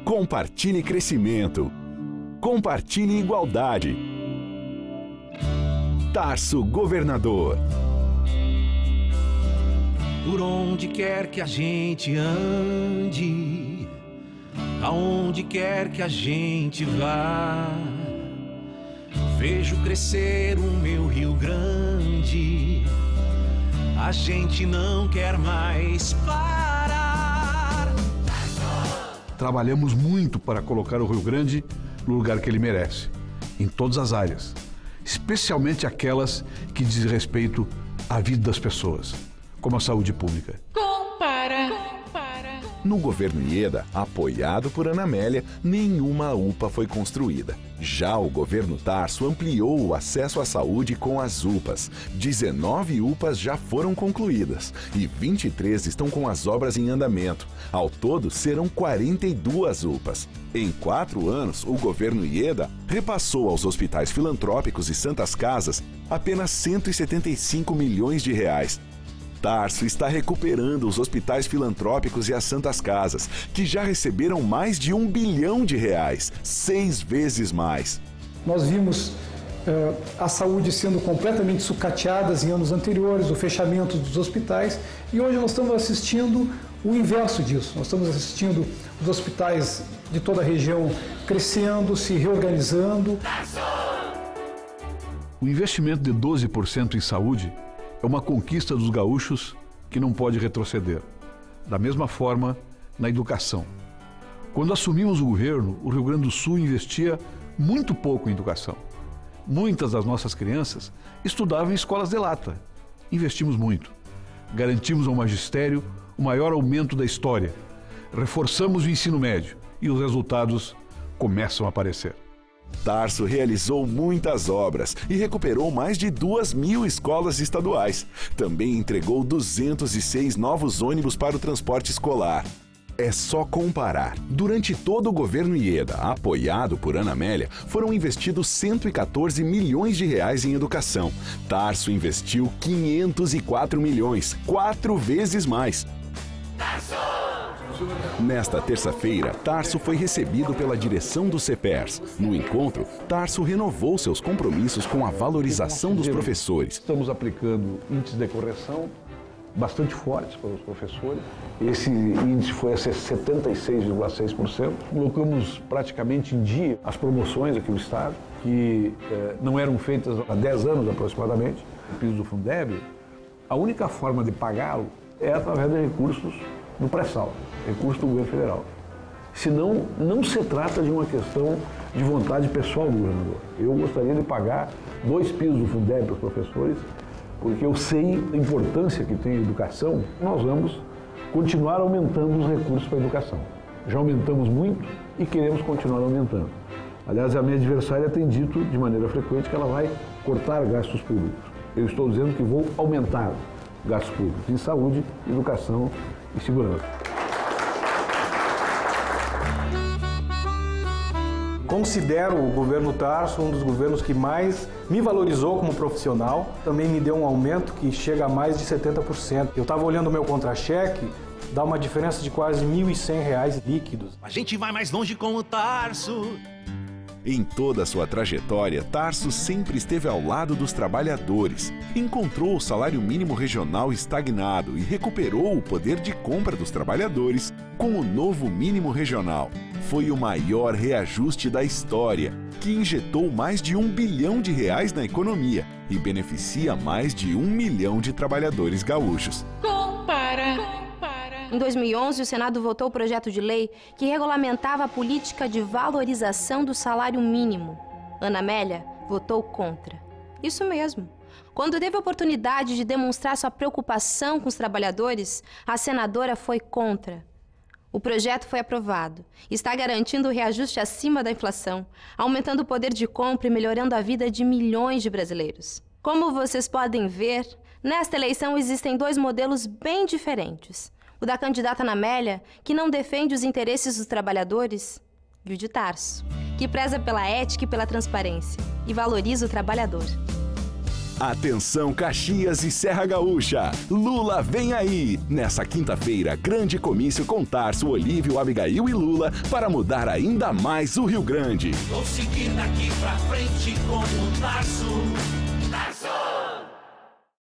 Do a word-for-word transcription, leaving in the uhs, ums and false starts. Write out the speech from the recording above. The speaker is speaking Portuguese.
Compartilhe crescimento. Compartilhe igualdade. Tarso Governador. Por onde quer que a gente ande, aonde quer que a gente vá, vejo crescer o meu Rio Grande. A gente não quer mais parar. Trabalhamos muito para colocar o Rio Grande no lugar que ele merece, em todas as áreas, especialmente aquelas que dizem respeito à vida das pessoas, como a saúde pública. Compara. Compara. No governo Ieda, apoiado por Ana Amélia, nenhuma U P A foi construída. Já o governo Tarso ampliou o acesso à saúde com as U P As. dezenove U P As já foram concluídas e vinte e três estão com as obras em andamento. Ao todo, serão quarenta e duas U P As. Em quatro anos, o governo Ieda repassou aos hospitais filantrópicos e santas casas apenas cento e setenta e cinco milhões de reais. Tarso está recuperando os hospitais filantrópicos e as santas casas, que já receberam mais de um bilhão de reais, seis vezes mais. Nós vimos uh, a saúde sendo completamente sucateada em anos anteriores, o fechamento dos hospitais, e hoje nós estamos assistindo o inverso disso. Nós estamos assistindo os hospitais de toda a região crescendo, se reorganizando. O investimento de doze por cento em saúde é uma conquista dos gaúchos que não pode retroceder. Da mesma forma, na educação. Quando assumimos o governo, o Rio Grande do Sul investia muito pouco em educação. Muitas das nossas crianças estudavam em escolas de lata. Investimos muito. Garantimos ao magistério o maior aumento da história. Reforçamos o ensino médio e os resultados começam a aparecer. Tarso realizou muitas obras e recuperou mais de duas mil escolas estaduais. Também entregou duzentos e seis novos ônibus para o transporte escolar. É só comparar. Durante todo o governo Ieda, apoiado por Ana Amélia, foram investidos cento e quatorze milhões de reais em educação. Tarso investiu quinhentos e quatro milhões, quatro vezes mais. Tarso! Nesta terça-feira, Tarso foi recebido pela direção do CEPERS. No encontro, Tarso renovou seus compromissos com a valorização dos professores. Estamos aplicando índices de correção bastante fortes para os professores. Esse índice foi a setenta e seis vírgula seis por cento. Colocamos praticamente em dia as promoções aqui no estado, que eh, não eram feitas há dez anos aproximadamente. O piso do Fundeb, a única forma de pagá-lo é através de recursos do pré-sal, recurso do governo federal. Senão, não se trata de uma questão de vontade pessoal do governador. Eu gostaria de pagar dois pisos do Fundeb para os professores, porque eu sei a importância que tem a educação. Nós vamos continuar aumentando os recursos para a educação. Já aumentamos muito e queremos continuar aumentando. Aliás, a minha adversária tem dito de maneira frequente que ela vai cortar gastos públicos. Eu estou dizendo que vou aumentar gastos públicos em saúde, educação e segurança. Considero o governo Tarso um dos governos que mais me valorizou como profissional. Também me deu um aumento que chega a mais de setenta por cento. Eu estava olhando o meu contra-cheque, dá uma diferença de quase mil e cem reais líquidos. A gente vai mais longe com o Tarso. Em toda a sua trajetória, Tarso sempre esteve ao lado dos trabalhadores. Encontrou o salário mínimo regional estagnado e recuperou o poder de compra dos trabalhadores com o novo mínimo regional. Foi o maior reajuste da história, que injetou mais de um bilhão de reais na economia e beneficia mais de um milhão de trabalhadores gaúchos. Compara. Em dois mil e onze, o Senado votou o projeto de lei que regulamentava a política de valorização do salário mínimo. Ana Amélia votou contra. Isso mesmo. Quando teve a oportunidade de demonstrar sua preocupação com os trabalhadores, a senadora foi contra. O projeto foi aprovado. Está garantindo o reajuste acima da inflação, aumentando o poder de compra e melhorando a vida de milhões de brasileiros. Como vocês podem ver, nesta eleição existem dois modelos bem diferentes. O da candidata Ana Amélia, que não defende os interesses dos trabalhadores, e o de Tarso, que preza pela ética e pela transparência e valoriza o trabalhador. Atenção Caxias e Serra Gaúcha, Lula vem aí! Nessa quinta-feira, grande comício com Tarso, Olívio, Abigail e Lula para mudar ainda mais o Rio Grande. Vou seguir daqui pra frente com o Tarso.